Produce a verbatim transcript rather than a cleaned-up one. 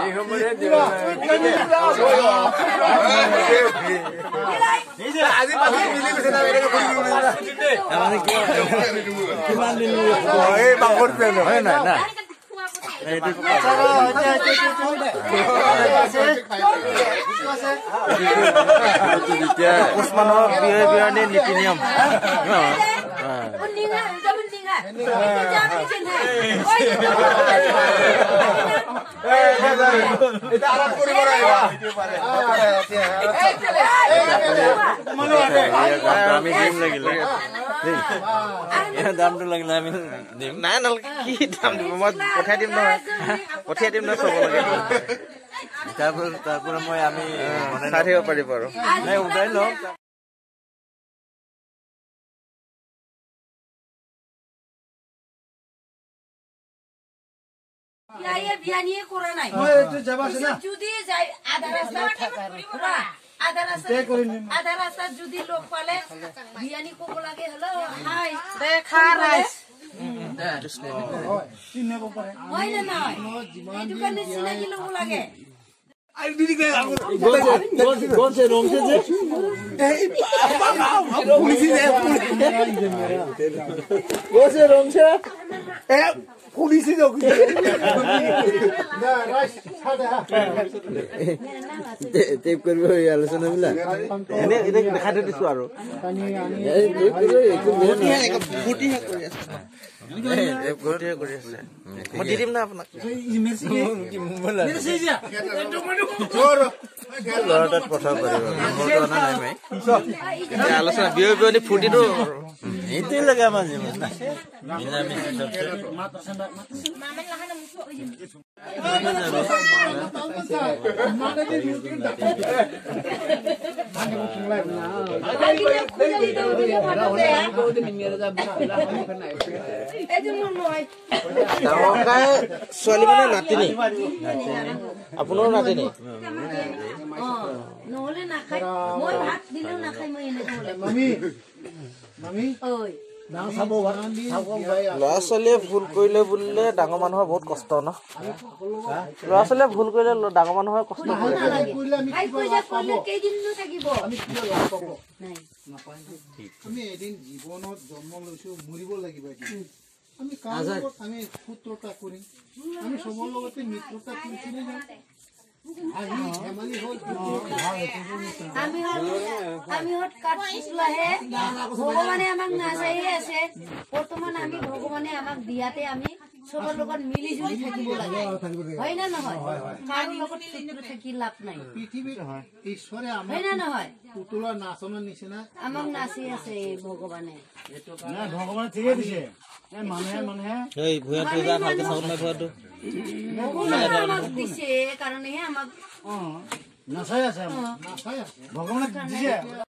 Usmanov biaya biaya ni niti niam. Kami dim lagi lagi. Dam tu lagi lagi dim. Nah, nol ki dam tu mat pothe dim no. Pothe dim no sobo lagi. Tapur tapur moi ami sari pari paro. Nai udai no. Ya ya biani kora nai. Oh itu jawab sana. Judi jai ada rasa kura. Ada rasa ada rasa judi log pale biani ko lage hello hi dekha rice. Sini ko pare. Hoy na nai. Itu kan ni sina ki log lage. Ay didi ke कौन से रोम से जे police है कौन से रोम से ए police है जो ना rice छाड़े हा tape करबो आलोचना मिला एने एने देखा दे दिसु आरो टेप करबो एकु फुटी है एक फुटी है কৰি আছে टेप কৰি কৰি আছে মই দি দিম না আপোনাক मेरे से जा जोर লৰাটাত কথা কৰিব মোৰটো আনা নাই মই আলোচনা বিয় বিয়নি ফুটিটো এইটোই লাগে আমাৰ জীৱন মিলা মিলি সবছে Mamen lahan musuh. ছোৱালী মানে নাতিনি আপোনাৰ নাতিনি নহলে নাখায় মই ভাত দিলেও নাখায় মই এনে নহলে মামি মামি ওই ল'ৰা ছোৱালীয়ে ভুল কৰিলে বুলিলে ডাঙৰ মানুহৰ বহুত কষ্ট ন ল'ৰা ছোৱালীয়ে ভুল কৰিলে ডাঙৰ মানুহৰ কষ্ট কৰে খাই কৈ যা কৰিলে কেইদিন নো থাকিব আমি কি লগ পাব নাই আমি এদিন জীৱনত জন্ম লৈছো মৰিব লাগিব আমি কাজত আমি পুত্ৰতা কৰিম আমি সবৰ লগতে মিত্ৰতা কৰিছিলো আজি হেমালি হল আমি আমি হট কাট পুছলাহে ভগৱানে আমাক নাচাই আছে বৰ্তমান আমি ভগৱানে আমাক দিয়াতে আমি সবৰ লগত মিলি জুলি থাকিব লাগে হয় না নহয় কাৰো লগত শত্ৰু থাকি লাভ নাই পৃথিৱীৰ ঈশ্বৰে আমাক হয় না নহয় পুতলা নাচনৰ নিচিনা আমাক নাচি আছে ভগৱানে না ভগৱানে ঠিকে দিছে এই মানুহে মানুহে এই ভুয়া পূজা ভালকে চাউল নাই ভুয়াটো ভগৱানে আমাক দিছে কাৰণেহে আমাক নাচাই আছে নাচাই আছে ভগৱানে দিছে